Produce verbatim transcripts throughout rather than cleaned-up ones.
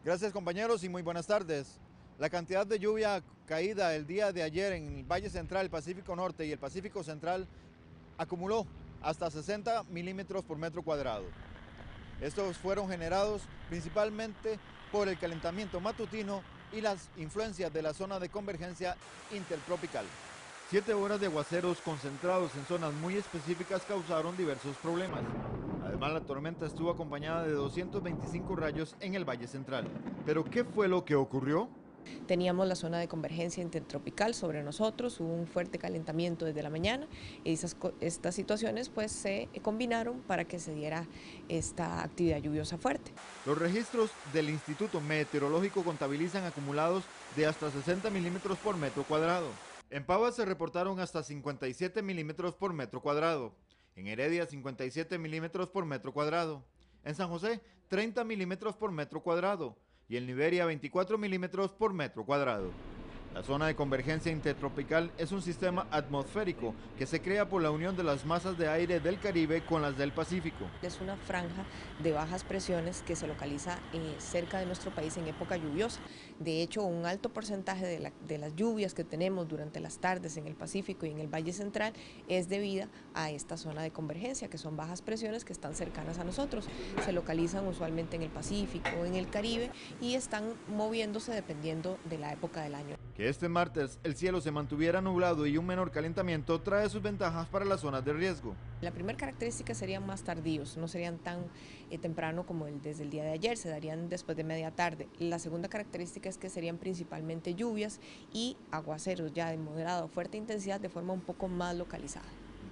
Gracias compañeros y muy buenas tardes. La cantidad de lluvia caída el día de ayer en el Valle Central, el Pacífico Norte y el Pacífico Central acumuló hasta sesenta milímetros por metro cuadrado. Estos fueron generados principalmente por el calentamiento matutino y las influencias de la zona de convergencia intertropical. Siete horas de aguaceros concentrados en zonas muy específicas causaron diversos problemas. Además, la tormenta estuvo acompañada de doscientos veinticinco rayos en el Valle Central. ¿Pero qué fue lo que ocurrió? Teníamos la zona de convergencia intertropical sobre nosotros, hubo un fuerte calentamiento desde la mañana y esas, estas situaciones pues se combinaron para que se diera esta actividad lluviosa fuerte. Los registros del Instituto Meteorológico contabilizan acumulados de hasta sesenta milímetros por metro cuadrado. En Pava se reportaron hasta cincuenta y siete milímetros por metro cuadrado. En Heredia, cincuenta y siete milímetros por metro cuadrado. En San José, treinta milímetros por metro cuadrado. Y en Liberia, veinticuatro milímetros por metro cuadrado. La zona de convergencia intertropical es un sistema atmosférico que se crea por la unión de las masas de aire del Caribe con las del Pacífico. Es una franja de bajas presiones que se localiza eh, cerca de nuestro país en época lluviosa. De hecho, un alto porcentaje de, la, de las lluvias que tenemos durante las tardes en el Pacífico y en el Valle Central es debida a esta zona de convergencia, que son bajas presiones que están cercanas a nosotros. Se localizan usualmente en el Pacífico, en el Caribe y están moviéndose dependiendo de la época del año. Que este martes el cielo se mantuviera nublado y un menor calentamiento trae sus ventajas para las zonas de riesgo. La primera característica serían más tardíos, no serían tan eh, temprano como el, desde el día de ayer, se darían después de media tarde. La segunda característica es que serían principalmente lluvias y aguaceros ya de moderada o fuerte intensidad de forma un poco más localizada.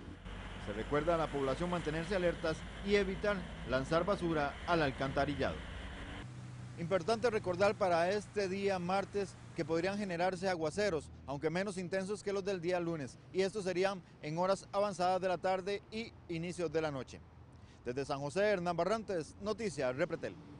Se recuerda a la población mantenerse alertas y evitar lanzar basura al alcantarillado. Importante recordar para este día martes que podrían generarse aguaceros, aunque menos intensos que los del día lunes, y estos serían en horas avanzadas de la tarde y inicios de la noche. Desde San José, Hernán Barrantes, Noticias Repretel.